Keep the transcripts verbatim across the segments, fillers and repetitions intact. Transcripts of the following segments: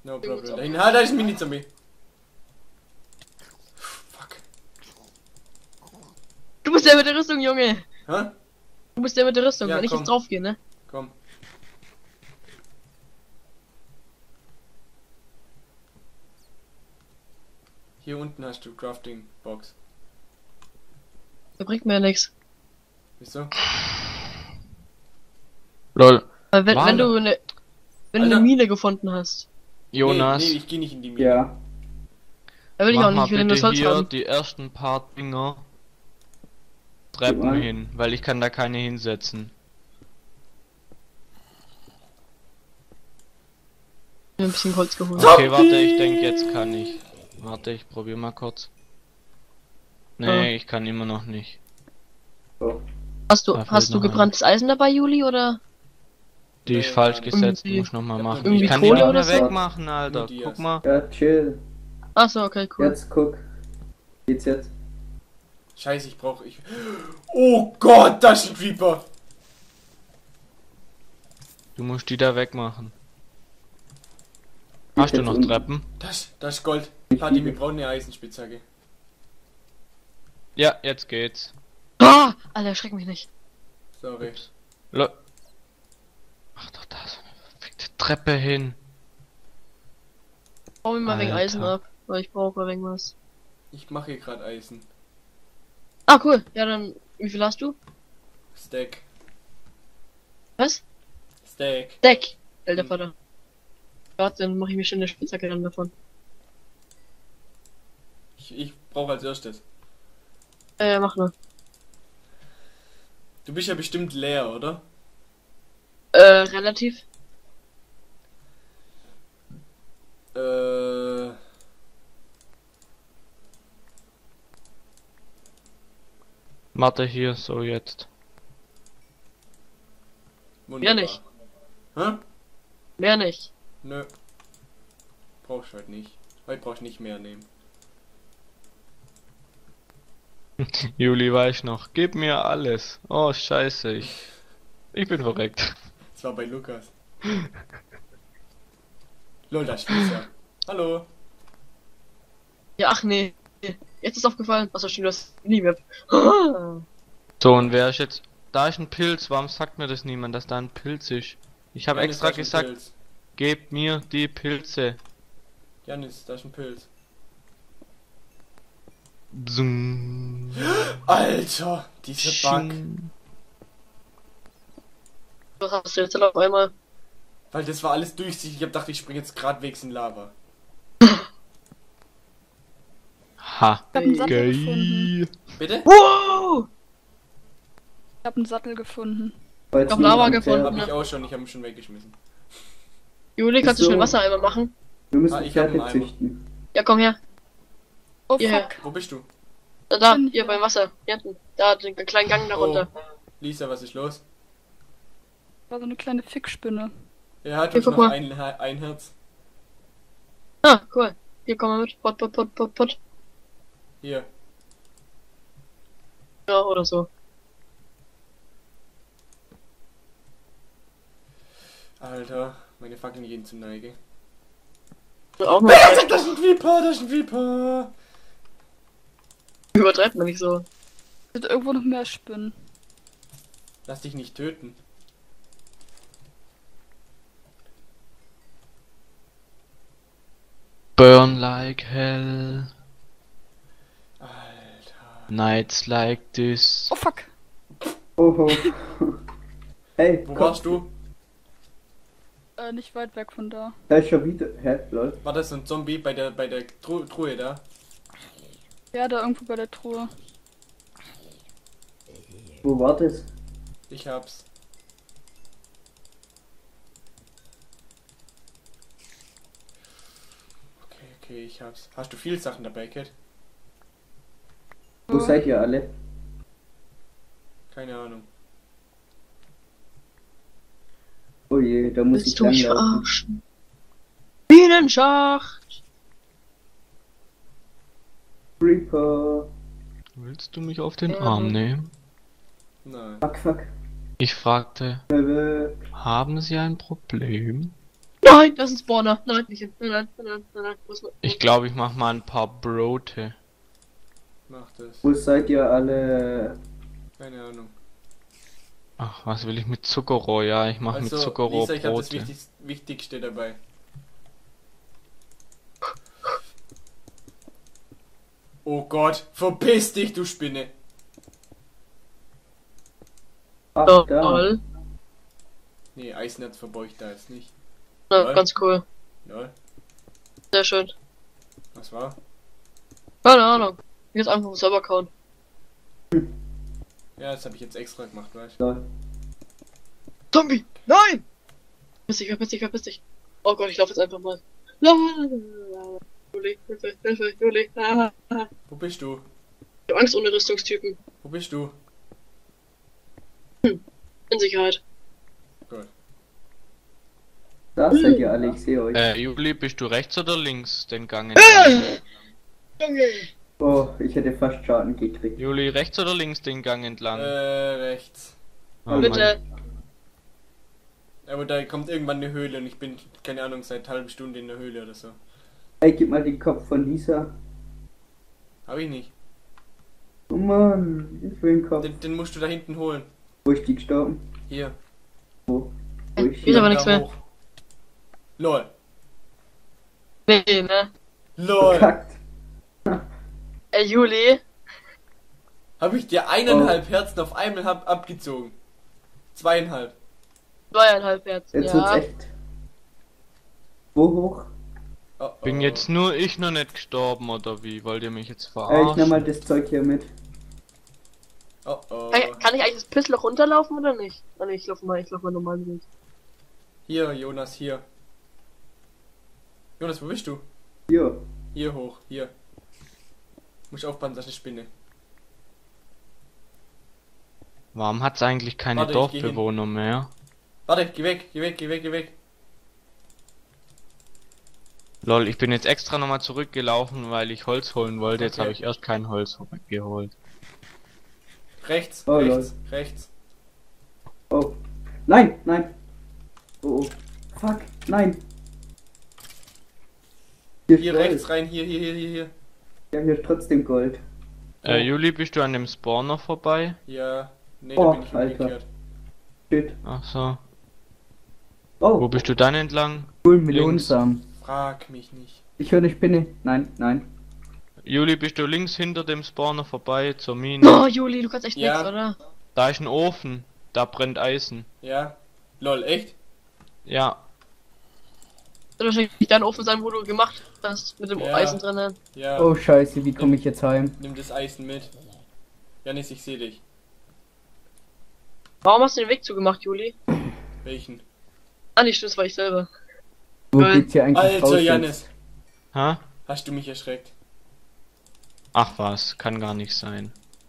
No problem. Dahin, ah, da ist ein Mini-Zombie. Fuck. Du bist der mit der Rüstung, Junge. Hä? Du bist der mit der Rüstung, Ja, wenn ich komm. jetzt drauf gehe, ne? Komm. Hier unten hast du Crafting Box. Der bringt mir ja nichts. Wieso? Lol. Weil wenn, Mann. wenn du eine wenn du Alter. eine Mine gefunden hast, Jonas, Nee, nee, ich geh nicht in die Mine. Ja. dann will ich mach auch mal nicht wieder bitte das Holz hier haben. die ersten paar Dinger Treppen mal. hin, weil ich kann da keine hinsetzen. Ich hab ein bisschen Holz geholt. Okay, warte, ich denke jetzt kann ich. Warte, ich probier mal kurz. Nee, Ah. ich kann immer noch nicht. So. Hast du Da fehlt hast du noch einer. gebranntes Eisen dabei, Juli, oder? Die ist Nee, falsch gar nicht. gesetzt, Irgendwie- muss ich nochmal Ich hab machen. irgendwie Ich kann die Kohle nicht oder mehr so? wegmachen, Alter. Nur Dias. Guck mal. Ja, chill. Achso, okay, cool. Jetzt guck. Geht's jetzt? Scheiße, ich brauche ich. Oh Gott, das ist ein Creeper. Du musst die da wegmachen. Hast du jetzt noch unten. Treppen? Das, das ist Gold. Ich Party, liebe- wir brauchen eine Eisenspitzhacke. Ja, jetzt geht's. Ah! Alter, erschreck mich nicht. Sorry. Lo Ach doch, da ist eine verfickte Treppe hin. Bau mir mal wegen Alter. Eisen ab, weil ich brauche mal wegen was. Ich mache hier gerade Eisen. Ah, cool. Ja, dann, wie viel hast du? Stack. Was? Stack. Deck. Alter Hm. Vater. Warte, dann mache ich mir schon eine Spitzhacke dann davon. Ich, ich brauche als erstes. Äh, mach nur. Du bist ja bestimmt leer, oder? Äh, relativ. Äh. Warte hier, so jetzt. Wunderbar. Ja, nicht. Hä? Mehr nicht. Nö. Brauchst du heute nicht. Heute brauchst du nicht mehr nehmen. Juli weiß noch. Gib mir alles. Oh, scheiße, ich. Ich bin verreckt. Das war bei Lukas. Lol, da spielst ja. Hallo. Ja, ach nee. Jetzt ist aufgefallen. Achso, stimmt, du hast nie mehr. Ah. So, und wer ist jetzt. Da ist ein Pilz. Warum sagt mir das niemand, dass da ein Pilz ist? Ich habe Janis, extra da ist ein gesagt, Pilz. gebt mir die Pilze. Janis, da ist ein Pilz. Bzum. Alter, diese Bug. Sching. Was hast du jetzt auf einmal? Weil das war alles durchsichtig. Ich hab gedacht, ich springe jetzt gradwegs in Lava. Ha. Ich hab einen Sattel gefunden. Geil. Bitte? Wow! Ich hab einen Sattel gefunden. Jetzt hab Lava nicht am gefunden. Hab Pferd. ich auch schon. Ich hab ihn schon weggeschmissen. Juli, kannst du So. schnell Wassereimer machen? Wir müssen Ah, ich hab einen Pferde Eimer. züchten. Ja, komm her. Oh Ja. fuck. Wo bist du? Da, da, Bin hier hier. beim Wasser. Hier hinten. Da, den kleinen Gang darunter. Oh. Lisa, was ist los? War so eine kleine Fickspinne. Er hat Hier, uns guck noch mal. ein, ein Herz. Ah, cool. Hier, komm mal mit. Pot, pot, pot, pot, pot. Hier. Ja, oder so. Alter, meine Fackeln gehen zur Neige. Und auch mal. Das ist ein Creeper, das ist ein Creeper. Übertreibt man nicht so. Es wird irgendwo noch mehr Spinnen. Lass dich nicht töten. Burn like hell. Alter. Nights like this. Oh fuck. Oho. Hey, Wo komm. warst du? Äh, nicht weit weg von da. Da ist schon wieder. Hä, lol. War das so ein Zombie bei der bei der Tru Truhe da? Ja, da irgendwo bei der Truhe. Wo war das? Ich hab's. Okay, okay, ich hab's. Hast du viel Sachen dabei, Cat? Wo seid ihr alle? Keine Ahnung. Oh je, da muss Willst ich du mich langlaufen. verarschen? Bienenschacht! Creeper. Willst du mich auf den Ähm. Arm nehmen? Nein. Fuck, fuck. Ich fragte, Äh, haben Sie ein Problem? Ja! Nein, das ist ein Spawner. Nein, nicht hin. Nein, nein, nein, nein, nein, nein. Wo ist mein- Ich glaube, ich mach mal ein paar Brote. Mach das. Wo seid ihr alle? Keine Ahnung. Ach, was will ich mit Zuckerrohr? Ja, ich mache mit Also, Zuckerrohr Lisa, ich habe das Brote. Wichtigste, Wichtigste dabei. Oh Gott, verpiss dich, du Spinne. Ach, Oh, da. toll. Nee, Eisennetz verbeugt da jetzt nicht. Ja, Toll. ganz cool. Lol, Sehr schön. was war? Keine Ahnung. Jetzt einfach auf selber kauen. Ja, das habe ich jetzt extra gemacht, weißt Lol. Zombie! Nein! Verpiss dich, verpiss dich, verpiss dich. Oh Gott, ich laufe jetzt einfach mal. La, la, la, la. Juli, Hilfe, Hilfe, Juli. Ah, ah. du? Wo bist du? Ich hab Angst ohne Rüstungstypen. Wo bist du? In Sicherheit. Gut. Da seid ihr alle, ich sehe euch. Äh, Juli, bist du rechts oder links den Gang entlang? Junge! Oh, ich hätte fast Schaden gekriegt. Juli, rechts oder links den Gang entlang? Äh, rechts. Oh Mann. Bitte. Aber da kommt irgendwann eine Höhle und ich bin, keine Ahnung, seit halben Stunde in der Höhle oder so. Ey, gib mal den Kopf von Lisa. Hab ich nicht. Oh Mann, ich will den Kopf. Den, den musst du da hinten holen. Wo ist die gestorben? Hier. Wo? Wo ist Ist aber die? nichts Da mehr. hoch. Lol. Nee, ne? Lol. Verkackt. Ey, Juli. Hab ich dir eineinhalb Herzen auf einmal hab abgezogen. Zweieinhalb. Zweieinhalb Herzen, Jetzt ja. wird's echt. Wo hoch? Oh, oh. Bin jetzt nur ich noch nicht gestorben, oder wie? Wollt ihr mich jetzt Äh, ich verarschen? nehme mal das Zeug hier mit. Oh, oh. Kann, kann ich eigentlich das Pissloch runterlaufen oder nicht? Oh, nee, ich laufe mal, ich laufe mal normal mit. Hier, Jonas, hier. Jonas, wo bist du? Hier. Hier hoch, hier. Muss aufpassen, das ist eine Spinne. Warum hat's eigentlich keine Warte, ich geh hin. Dorfbewohner mehr? Warte, geh weg, geh weg, geh weg, geh weg. Lol, ich bin jetzt extra nochmal zurückgelaufen, weil ich Holz holen wollte. Jetzt Okay. habe ich erst kein Holz geholt. Rechts, Oh, rechts, rechts. Oh. Nein, nein. Oh, oh. Fuck, nein. Hier, Hier ist Gold. rechts rein, hier, hier, hier, hier, hier. Ja, hier ist trotzdem Gold. Äh, Juli, bist du an dem Spawner vorbei? Ja, nee, Oh, da bin ich Alter. umgekehrt. Shit. Ach so. Oh, Wo bist du dann entlang? cool, Melonensamen. Frag mich nicht. Ich höre eine Spinne. Nein, nein. Juli, bist du links hinter dem Spawner vorbei zur Mine? Oh, Juli, du kannst echt Ja. nichts, oder? Da ist ein Ofen. Da brennt Eisen. Ja? Lol, echt? Ja. Wird wahrscheinlich dein Ofen sein, wo du gemacht hast, mit dem Ja. Eisen drinnen. Ja. Oh, scheiße, wie komme ich jetzt heim? Nimm das Eisen mit. Janis, ich sehe dich. Warum hast du den Weg zugemacht, Juli? Welchen? Ah, nicht, das war ich selber. Wo Nein. geht's hier eigentlich raus Alter, jetzt? Janis, Hä? hast du mich erschreckt? Ach was, kann gar nicht sein.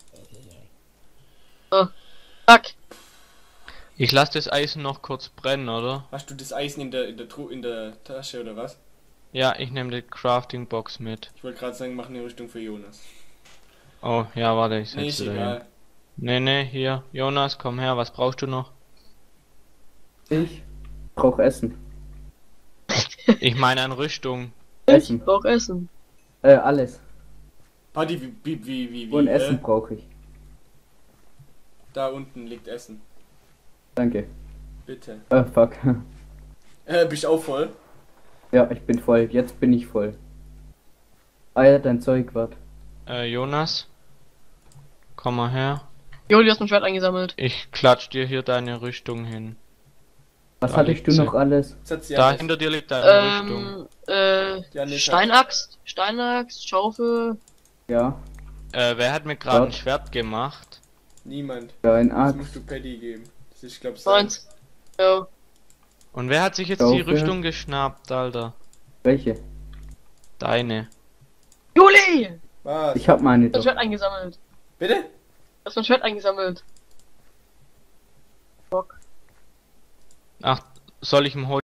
Fuck. Ich lasse das Eisen noch kurz brennen, oder? Hast du das Eisen in der in der Tru in der Tasche oder was? Ja, ich nehme die Crafting Box mit. Ich wollte gerade sagen, mach eine Rüstung für Jonas. Oh, ja, warte, ich Nee, ist setze da hin. egal. Nee, nee, hier. Jonas, komm her, was brauchst du noch? Ich brauch Essen. Ich meine an Rüstung. Ich Essen. brauch Essen. Äh, alles. Party, wie, wie, wie, wie, wie Und äh? Essen brauche ich. Da unten liegt Essen. Danke. Bitte. Äh, fuck. Äh, bist auch voll? Ja, ich bin voll. Jetzt bin ich voll. Ah ja, dein Zeug, wart. Äh, Jonas? Komm mal her. Juli, du hast mein Schwert eingesammelt. Ich klatsch dir hier deine Rüstung hin. Was Da hattest du liegt sie. noch alles? Das hat's Da Janis. hinter dir liegt deine Rüstung. Ähm, äh, Janis hat- Steinaxt, Steinaxt, Schaufel. Ja, Äh, wer hat mir gerade Ja. ein Schwert gemacht? Niemand. dein Das Axt. musst du Paddy geben. Das ist, glaub ich, Meins. Ja. Und wer hat sich jetzt die Schaufel. Rüstung geschnappt, Alter? Welche? Deine. Juli! Was? Ich hab meine Du hast mein doch. Schwert eingesammelt. Bitte? Du hast mein Schwert eingesammelt. Bock. Ach, soll ich im Hol